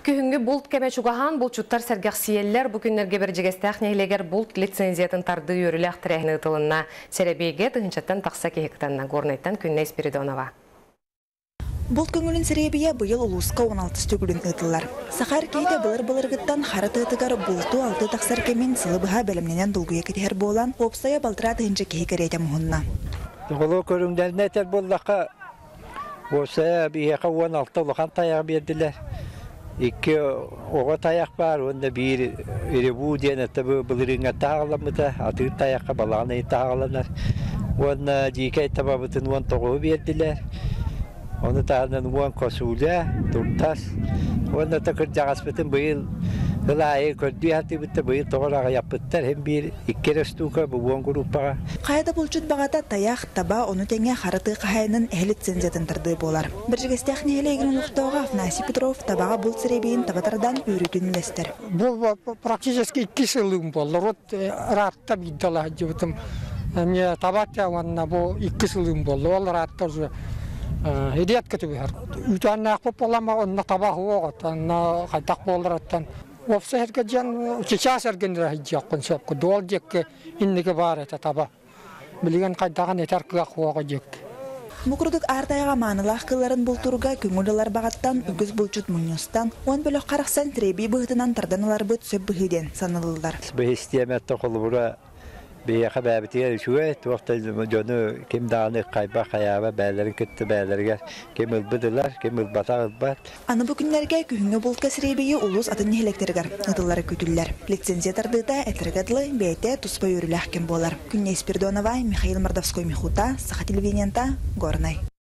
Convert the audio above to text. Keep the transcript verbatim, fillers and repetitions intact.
Күхүнгү булт кеме чугахан булчуттар сәргәксиелләр бу көннәргә бер җигәстәх нәйләгәр булт лицензиятын тарды йөрүләх тирәһне тылына сәрәбейгә тыгынчаттан такса кехектанна горнайттан Күннәй Спиридонова. Булт көңүлүн сәрәбия быйыл улуска он алты стөгүлүн ытылар. Сахар кейде былыр-былыргыттан харыты ытыгар булту алты таксар кемен сылыбыга белемненен дулгуя кетер болан опсая балтыра тыгынча кехекерете мухунна. Голо көрүңдәрне тер буллака Оса бияка он алты лохан таяк бердилер. Ике ого таяк бар, онда бир иребу ден табы былырыңа тагыламыта, аты таякка баланы тагыланар. Онда дикай табабытын он тогы бердилер. Оны тагынан он косуля, туртас. Онда такыр жагаспытын быйыл Гылайы көрдүй аты бітті бұйыл тоғырағы япыттар, hem bir иккер өстуға бұуан группаға. Қайда бұлчут бағата таяқ, таба, оны тәңе қарыты қайының әлі цензиятын тұрды болар. Bir жігістәқ нәйлегінің ұқтауға Афнасий Петров табаға бұл сіребейін табатардан өрітін үлестер. Бұл практически iki сылым болды. Рот ратта биддала жібітім. Мне табатя ванна бұл iki сылым болды. Ол ратта уже хедият көтібі әр. Үтәнне ақпып болама, онна табағы оғат, онна қайтақ болыр аттан. Вовсе herkesen çiçeği ergenler hicakın şapkı doğal jekke inneke var eta taba bilgen kaydagan eter kıyak jek. Mukurduk артайга манылах кыларын бултурга көңүлләр багаттан үгүз булчут муньостан он бөлөк караксан треби быгытынан тарданалар бөт сөп быгыден саналылар. Бехистиямет токулура бияка бәбитер шуе туакта жону ким даны кайба каяба бәләрен китте бәләргә ким ылбыдылар ким ылбатар бар. Аны бу көннәргә күңгө булка сребие улус атын нехлектергәр ытыллары көтүлләр. Лицензия тардыта этергәдле бәйтә туспа йөрүләх кем болар. Күннәй Спиридонова, Михаил Мордовской Михута, Саха телевидениента, Горнай.